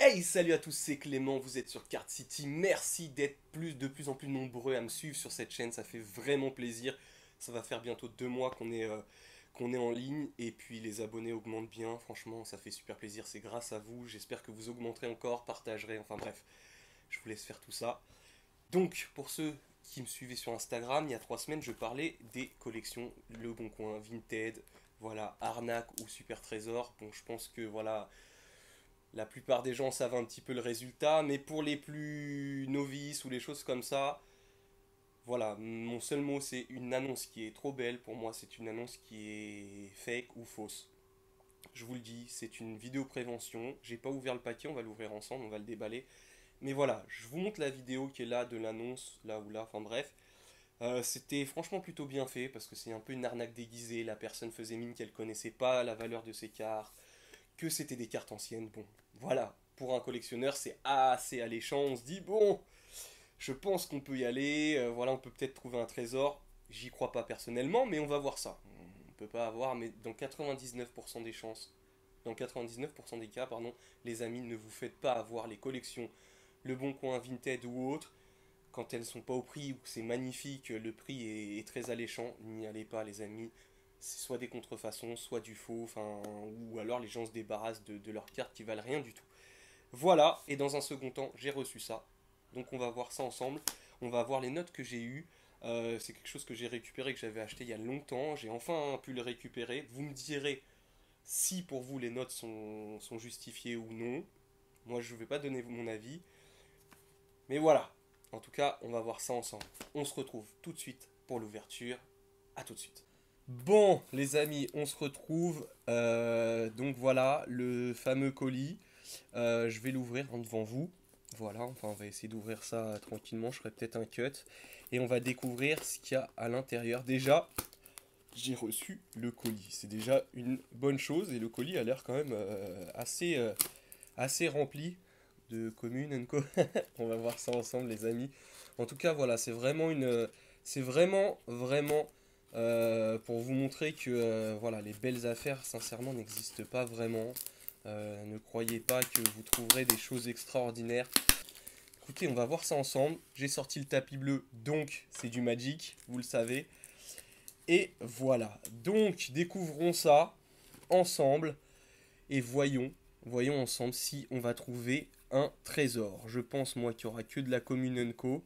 Hey, salut à tous, c'est Clément, vous êtes sur Card City. Merci d'être de plus en plus nombreux à me suivre sur cette chaîne, ça fait vraiment plaisir. Ça va faire bientôt 2 mois qu'on est en ligne et puis les abonnés augmentent bien. Franchement, ça fait super plaisir, c'est grâce à vous. J'espère que vous augmenterez encore, partagerez, enfin bref, je vous laisse faire tout ça. Donc, pour ceux qui me suivaient sur Instagram, il y a 3 semaines, je parlais des collections Le Bon Coin, Vinted, voilà, Arnaque ou Super Trésor. Bon, je pense que voilà. La plupart des gens savent un petit peu le résultat, mais pour les plus novices ou les choses comme ça, voilà, mon seul mot c'est une annonce qui est trop belle. Pour moi, c'est une annonce qui est fake ou fausse. Je vous le dis, c'est une vidéo prévention. J'ai pas ouvert le paquet, on va l'ouvrir ensemble, on va le déballer. Mais voilà, je vous montre la vidéo qui est là de l'annonce, là ou là, enfin bref. C'était franchement plutôt bien fait parce que c'est un peu une arnaque déguisée. La personne faisait mine qu'elle connaissait pas la valeur de ses cartes, que c'était des cartes anciennes. Bon, voilà, pour un collectionneur, c'est assez alléchant. On se dit, bon, je pense qu'on peut y aller. Voilà, on peut peut-être trouver un trésor. J'y crois pas personnellement, mais on va voir ça. On peut pas avoir, mais dans 99% des chances, dans 99% des cas, pardon, les amis, ne vous faites pas avoir les collections Le Bon Coin, Vinted ou autres. Quand elles sont pas au prix ou que c'est magnifique, le prix est très alléchant. N'y allez pas, les amis. C'est soit des contrefaçons, soit du faux, enfin, ou alors les gens se débarrassent de leurs cartes qui valent rien du tout. Voilà, et dans un second temps, j'ai reçu ça. Donc on va voir ça ensemble. On va voir les notes que j'ai eues. C'est quelque chose que j'ai récupéré, que j'avais acheté il y a longtemps. J'ai enfin pu le récupérer. Vous me direz si pour vous les notes sont justifiées ou non. Moi, je ne vais pas donner mon avis. Mais voilà. En tout cas, on va voir ça ensemble. On se retrouve tout de suite pour l'ouverture. À tout de suite. Bon, les amis, on se retrouve. Donc voilà, le fameux colis. Je vais l'ouvrir devant vous. Voilà, enfin, on va essayer d'ouvrir ça tranquillement. Je ferai peut-être un cut. Et on va découvrir ce qu'il y a à l'intérieur. Déjà, j'ai reçu le colis. C'est déjà une bonne chose. Et le colis a l'air quand même assez rempli de communes and co. On va voir ça ensemble, les amis. En tout cas, voilà, c'est vraiment c'est vraiment pour vous montrer que voilà, les belles affaires, sincèrement, n'existent pas vraiment. Ne croyez pas que vous trouverez des choses extraordinaires. Écoutez, on va voir ça ensemble. J'ai sorti le tapis bleu, donc c'est du Magic, vous le savez. Et voilà. Donc, découvrons ça ensemble et voyons ensemble si on va trouver un trésor. Je pense, moi, qu'il n'y aura que de la commune Co.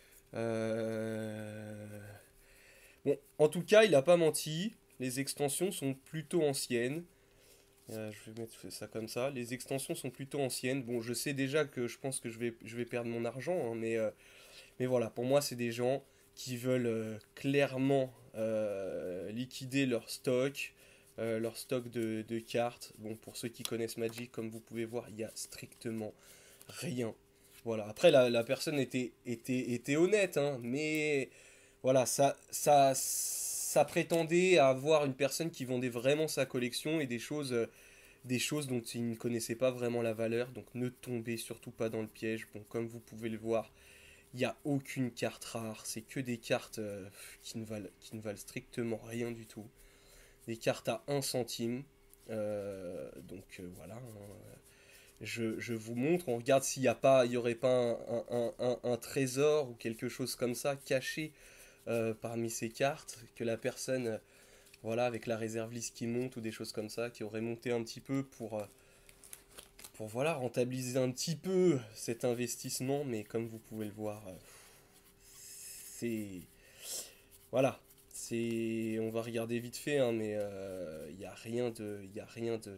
Euh, Bon, en tout cas, il n'a pas menti. Les extensions sont plutôt anciennes. Je vais mettre ça comme ça. Les extensions sont plutôt anciennes. Bon, je sais déjà que je pense que je vais perdre mon argent, hein, mais voilà, pour moi, c'est des gens qui veulent clairement liquider leur stock de cartes. Bon, pour ceux qui connaissent Magic, comme vous pouvez voir, il y a strictement rien. Voilà. Après, la personne était honnête, hein, mais voilà, ça prétendait avoir une personne qui vendait vraiment sa collection et des choses dont il ne connaissait pas vraiment la valeur. Donc ne tombez surtout pas dans le piège. Bon, comme vous pouvez le voir, il n'y a aucune carte rare. C'est que des cartes qui ne valent strictement rien du tout. Des cartes à 1 centime. Voilà, hein. Je vous montre, on regarde s'il n'y a pas, il y aurait pas un trésor ou quelque chose comme ça caché parmi ces cartes, que la personne, voilà, avec la réserve liste qui monte ou des choses comme ça, qui aurait monté un petit peu pour voilà, rentabiliser un petit peu cet investissement, mais comme vous pouvez le voir, c'est... Voilà, on va regarder vite fait, hein, mais il n'y a rien de... Il y a rien de...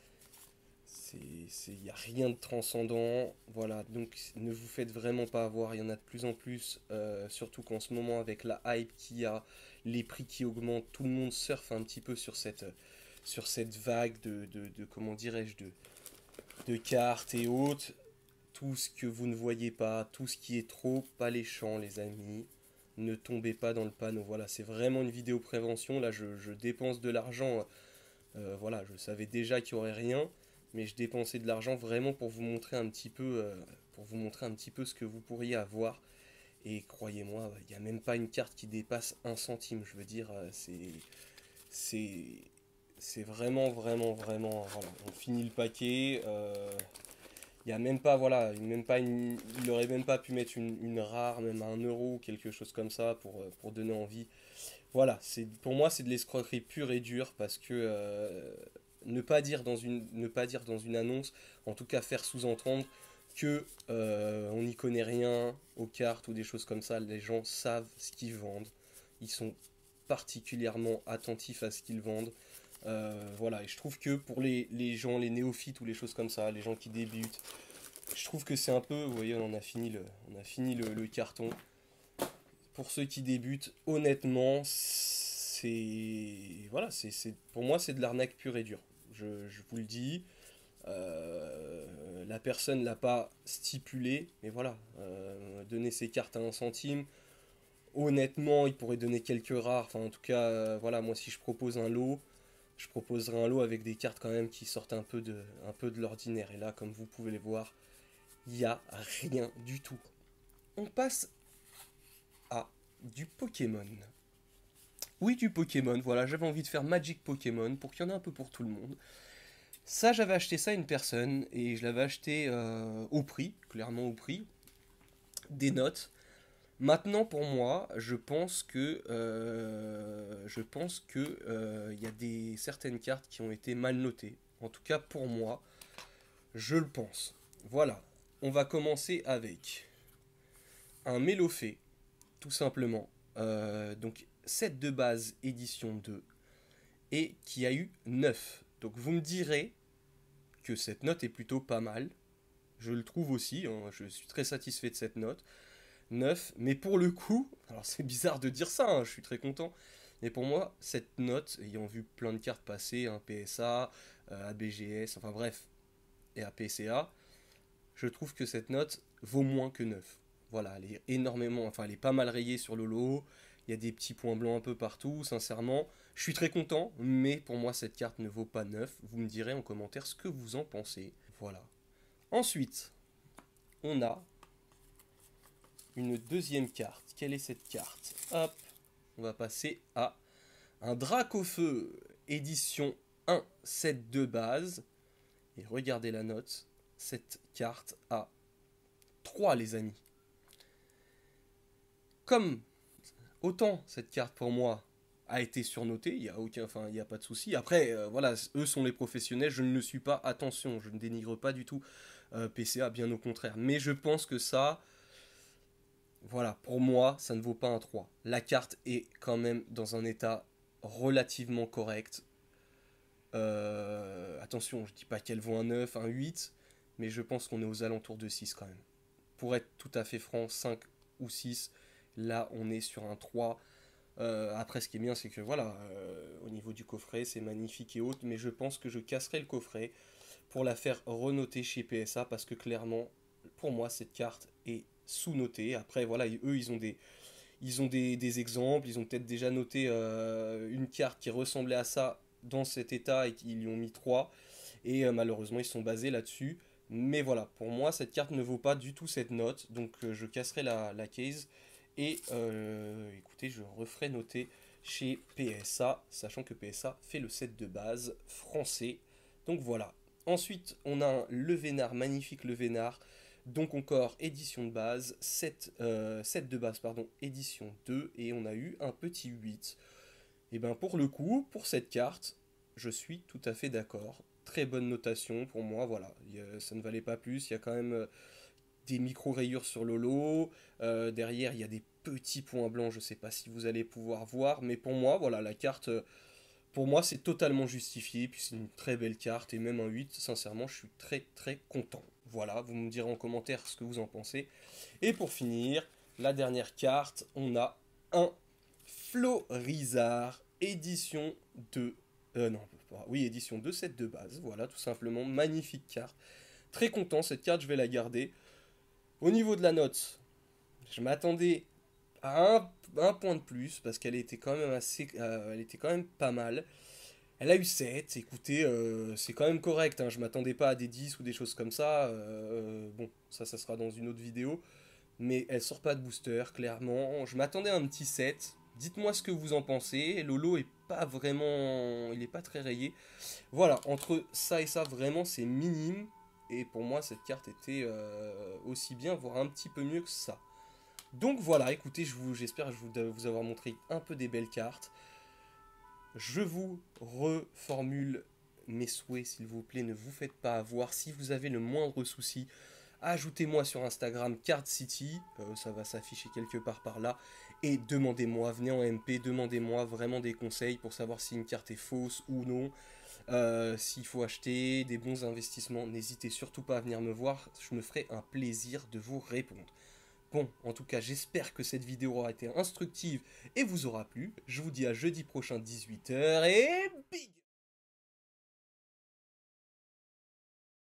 Il n'y a rien de transcendant, voilà, donc ne vous faites vraiment pas avoir, il y en a de plus en plus, surtout qu'en ce moment avec la hype qu'il y a, les prix qui augmentent, tout le monde surfe un petit peu sur cette vague comment dirais-je, de cartes et autres, tout ce que vous ne voyez pas, tout ce qui est trop alléchant les amis, ne tombez pas dans le panneau, voilà, c'est vraiment une vidéo prévention, là je dépense de l'argent, voilà, je savais déjà qu'il n'y aurait rien, mais je dépensais de l'argent vraiment pour vous montrer un petit peu ce que vous pourriez avoir. Et croyez-moi, il n'y a même pas une carte qui dépasse 1 centime. Je veux dire, c'est, c'est vraiment. Voilà, on finit le paquet. Il y a même pas, voilà, même pas il aurait même pas pu mettre une rare, même à 1 euro ou quelque chose comme ça pour donner envie. Voilà, pour moi c'est de l'escroquerie pure et dure parce que ne pas dire dans une annonce, en tout cas faire sous-entendre que on n'y connaît rien aux cartes ou des choses comme ça. Les gens savent ce qu'ils vendent. Ils sont particulièrement attentifs à ce qu'ils vendent. Voilà, et je trouve que pour les gens, les néophytes ou les choses comme ça, les gens qui débutent, je trouve que c'est un peu, vous voyez, on a fini le carton. Pour ceux qui débutent, honnêtement, voilà, pour moi, c'est de l'arnaque pure et dure. Je vous le dis. La personne l'a pas stipulé, mais voilà, donner ses cartes à 1 centime. Honnêtement, il pourrait donner quelques rares. Enfin, en tout cas, voilà, moi, si je propose un lot, je proposerai un lot avec des cartes quand même qui sortent un peu de l'ordinaire. Et là, comme vous pouvez les voir, il n'y a rien du tout. On passe à du Pokémon. Oui, du Pokémon, voilà, j'avais envie de faire Magic Pokémon pour qu'il y en ait un peu pour tout le monde. Ça, j'avais acheté ça à une personne et je l'avais acheté au prix, clairement au prix, des notes. Maintenant, pour moi, je pense que il y a certaines cartes qui ont été mal notées. En tout cas, pour moi, je le pense. Voilà, on va commencer avec un Mélofée, tout simplement. Donc, set de base édition 2 et qui a eu 9. Donc, vous me direz que cette note est plutôt pas mal. Je le trouve aussi, hein, je suis très satisfait de cette note. 9, mais pour le coup, alors c'est bizarre de dire ça, hein, je suis très content, mais pour moi, cette note, ayant vu plein de cartes passer, un PSA, ABGS, enfin bref, et à PCA, je trouve que cette note vaut moins que 9. Voilà, elle est énormément, enfin elle est pas mal rayée sur le lot, il y a des petits points blancs un peu partout, sincèrement, je suis très content, mais pour moi cette carte ne vaut pas 9. Vous me direz en commentaire ce que vous en pensez. Voilà. Ensuite, on a une deuxième carte. Quelle est cette carte? Hop, on va passer à un Dracofeu édition 1, set de base. Et regardez la note, cette carte a 3 les amis. Comme autant cette carte pour moi a été surnotée, il n'y a aucun, enfin il n'y a pas de souci. Après, voilà, eux sont les professionnels, je ne le suis pas. Attention, je ne dénigre pas du tout PCA, bien au contraire. Mais je pense que ça, voilà, pour moi, ça ne vaut pas un 3. La carte est quand même dans un état relativement correct. Attention, je dis pas qu'elle vaut un 9, un 8, mais je pense qu'on est aux alentours de 6 quand même. Pour être tout à fait franc, 5 ou 6, là on est sur un 3. Après, ce qui est bien, c'est que voilà, au niveau du coffret, c'est magnifique et haute, mais je pense que je casserai le coffret pour la faire renoter chez PSA parce que clairement, pour moi, cette carte est sous-notée. Après, voilà, eux, ils ont des exemples, ils ont peut-être déjà noté une carte qui ressemblait à ça dans cet état et qu'ils lui ont mis 3. Et malheureusement, ils sont basés là-dessus. Mais voilà, pour moi, cette carte ne vaut pas du tout cette note. Donc je casserai la case. Et écoutez, je referai noter chez PSA, sachant que PSA fait le set de base français. Donc voilà. Ensuite, on a le Vénard, magnifique le Vénard. Donc encore édition de base, set de base, pardon, édition 2, et on a eu un petit 8. Et bien pour le coup, pour cette carte, je suis tout à fait d'accord. Très bonne notation pour moi, voilà. Ça ne valait pas plus, il y a quand même des micro-rayures sur le lot. Derrière, il y a des petits points blancs, je ne sais pas si vous allez pouvoir voir, mais pour moi, voilà, la carte, pour moi, c'est totalement justifié, puis c'est une très belle carte, et même un 8, sincèrement, je suis très très content. Voilà, vous me direz en commentaire ce que vous en pensez. Et pour finir, la dernière carte, on a un Florizard, édition 2. Non, oui, édition 2, set de base, voilà, tout simplement, magnifique carte. Très content, cette carte, je vais la garder. Au niveau de la note, je m'attendais à un point de plus, parce qu'elle était quand même elle était quand même pas mal. Elle a eu 7, écoutez, c'est quand même correct, hein, je m'attendais pas à des 10 ou des choses comme ça. Bon, ça sera dans une autre vidéo. Mais elle sort pas de booster, clairement. Je m'attendais à un petit 7. Dites-moi ce que vous en pensez. Lolo est pas vraiment. Il est pas très rayé. Voilà, entre ça et ça, vraiment, c'est minime. et pour moi cette carte était aussi bien, voire un petit peu mieux que ça. Donc voilà, écoutez, j'espère vous avoir montré un peu des belles cartes. Je vous reformule mes souhaits, s'il vous plaît, ne vous faites pas avoir. Si vous avez le moindre souci, ajoutez-moi sur Instagram Card City, ça va s'afficher quelque part par là, et demandez-moi, venez en MP, demandez-moi vraiment des conseils pour savoir si une carte est fausse ou non, s'il faut acheter des bons investissements, n'hésitez surtout pas à venir me voir, je me ferai un plaisir de vous répondre. Bon, en tout cas, j'espère que cette vidéo aura été instructive et vous aura plu. Je vous dis à jeudi prochain 18 h et big